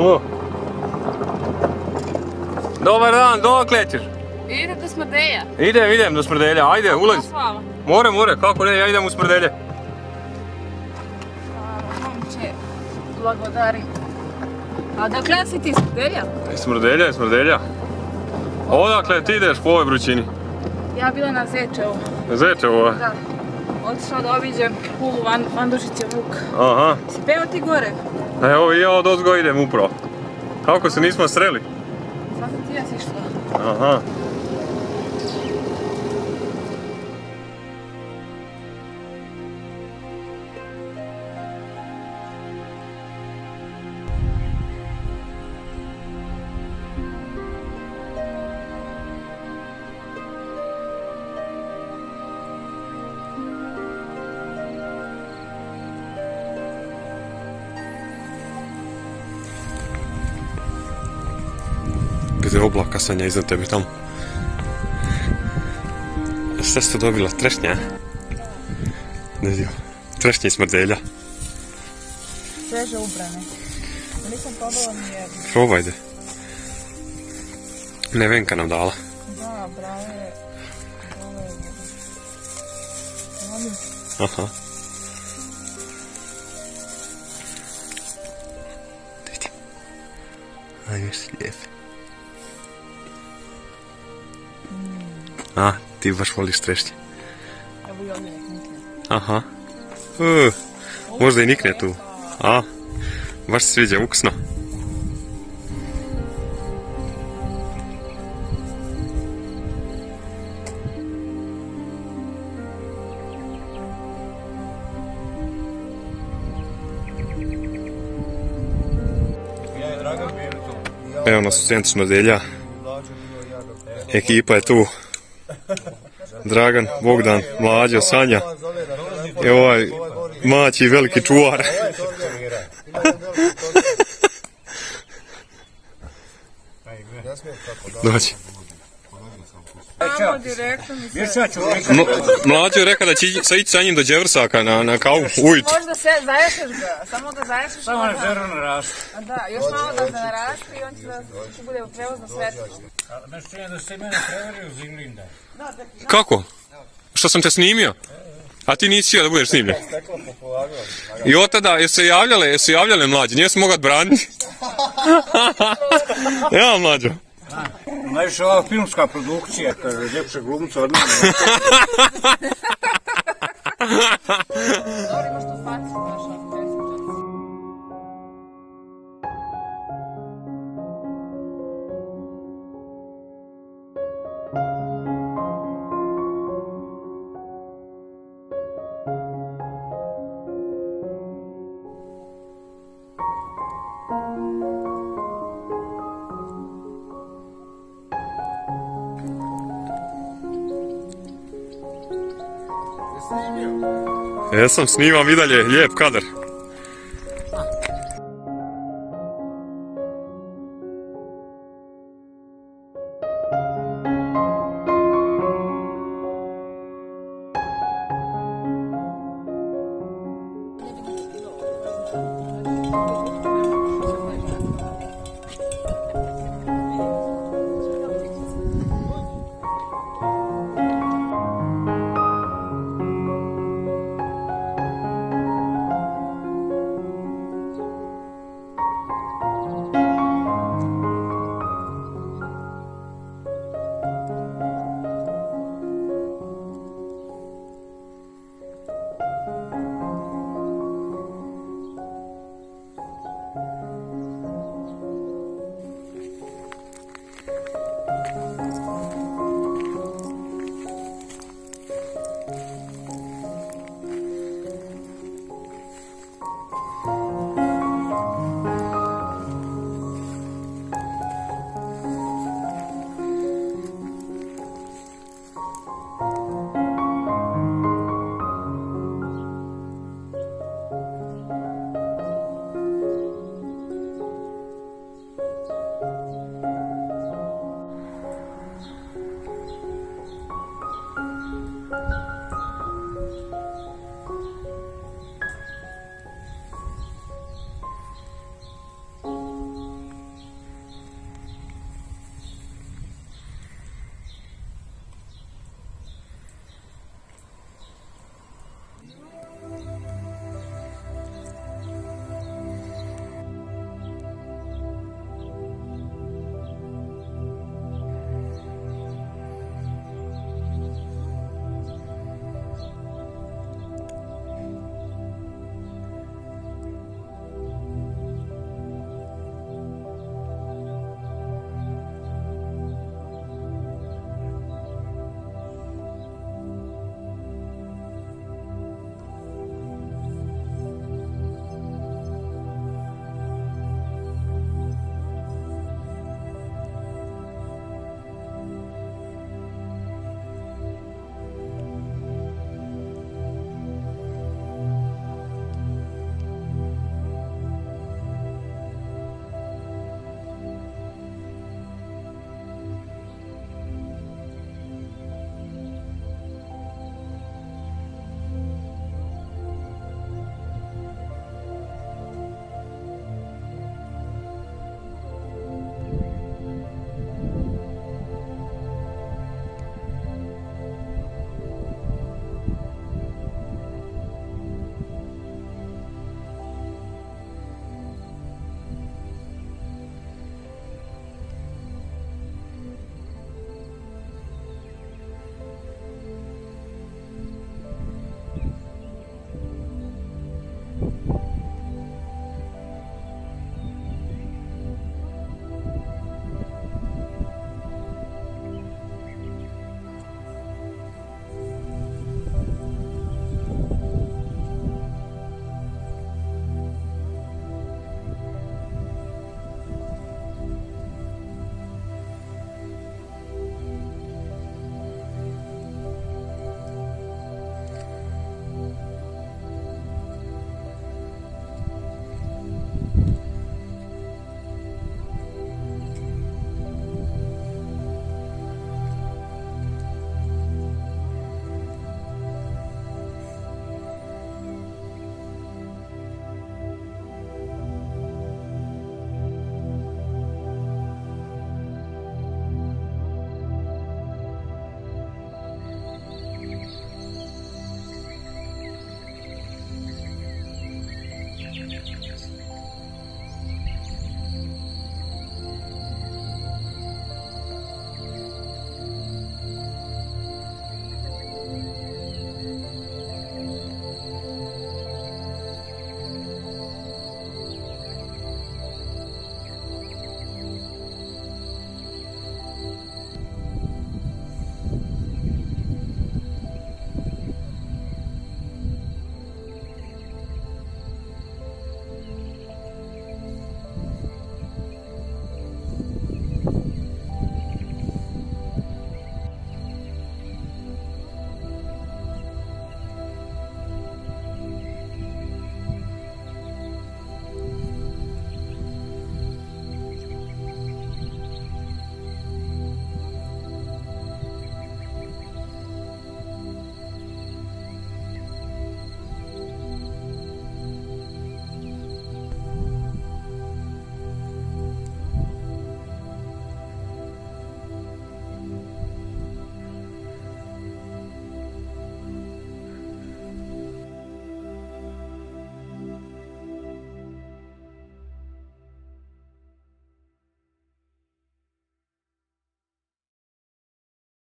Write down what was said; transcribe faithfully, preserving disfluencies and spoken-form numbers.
Ko? Dobar dan, dokle ćeš? Idem do Smrdelja. Idem, idem do Smrdelja, ajde, ulazi. More, more, kako ne, ja idem u Smrdelje. Momče, blagodarim. A dakle si ti Smrdelja? Smrdelja, Smrdelja. Odakle ti ideš po ovoj vrućini? Ja bila na Zečevu. Na Zečevu? Da. Otišla da obiđem Kulu, Vandušiće Vuk. Aha. Si peo ti gore? Evo i ja od ozgo idem upravo. Kako se nismo sreli? Sad sam ti ja si išla. Aha. Gdje je oblaka Sanja iznad tebe tamo? Šta si to dobila? Trešnja? Ne znam. Trešnje i Smrdelja. Sveže ubrane. Nisam probala ni jednu. Probajde. Nevenka nam dala. Da, brave. Brave. Aha. Vidim. A još si lijepi. A, ti baš voliš trešnje. Evo i ovdje nek nikne. Aha. Uh, možda i nikne tu. A, baš se sviđa, ukusno. Evo nas u centru Smrdelja. Ekipa je tu. Dragan, Bogdan, Mlađo, Sanja i ovaj maći veliki čuvar. Dođi. Mlađo je rekao da će ići sa njim do Đevrsaka na, na kavu ujutro. Možda se zaješeš ga, samo da zaješeš. Samo ne zero narastu. Da, još malo da se narastu i on će da će bude prevozno sredstvo. Nešto čujem da ste mene prevario u Zimlinda. Kako? Što sam te snimio? A ti nisi htio da budeš snimljen. I od tada, jesu se javljale, jesu se javljale mlađe, nije se mogat braniti. Ja, Mlađo. Najviše ova filmska produkcija, kada je ljepše glumca od mene. Dobro imaš tu facu, znaš, ako ne smiđa. Jesam, snimam i dalje, lijep kadar.